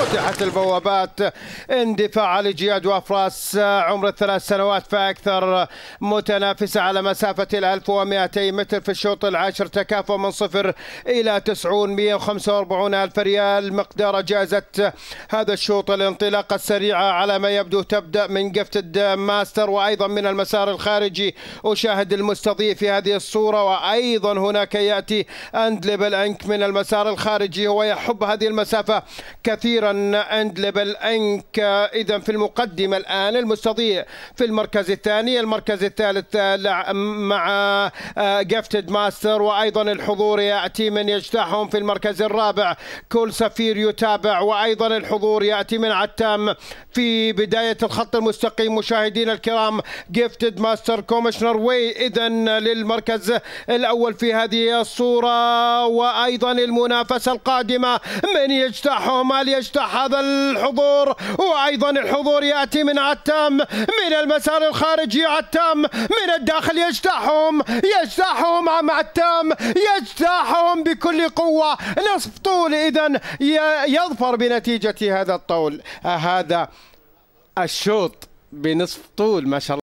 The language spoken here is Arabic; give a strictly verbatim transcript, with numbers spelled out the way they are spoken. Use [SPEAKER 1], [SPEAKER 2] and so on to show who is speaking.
[SPEAKER 1] فتحت البوابات. اندفاع علي جياد وافراس عمر الثلاث سنوات فاكثر، متنافسه على مسافه ال ألف ومئتين متر في الشوط العاشر، تكافؤ من صفر الى تسعون، مئة وخمسة وأربعين الف ريال مقدار جائزه هذا الشوط. الانطلاقه السريعه على ما يبدو تبدا من جفتد ماستر، وايضا من المسار الخارجي اشاهد المستضيف في هذه الصوره، وايضا هناك ياتي اندليبل انك من المسار الخارجي، هو يحب هذه المسافه كثيرا. اندليبل انك اذا في المقدمه الان، المستضيف في المركز الثاني، المركز الثالث مع جفتد ماستر، وايضا الحضور ياتي من يجتاحهم في المركز الرابع كل سفير يتابع، وايضا الحضور ياتي من عتام في بدايه الخط المستقيم. مشاهدينا الكرام، جفتد ماستر كوميشنر واي اذا للمركز الاول في هذه الصوره، وايضا المنافسه القادمه من يجتاحهم، هل يجتاح هذا الحضور؟ وايضا الحضور ياتي من عتام من المسار الخارجي، عتام من الداخل يجتاحهم، يجتاحهم مع عتام، يجتاحهم بكل قوه، نصف طول اذا يظفر بنتيجه هذا الطول، هذا الشوط بنصف طول ما شاء الله.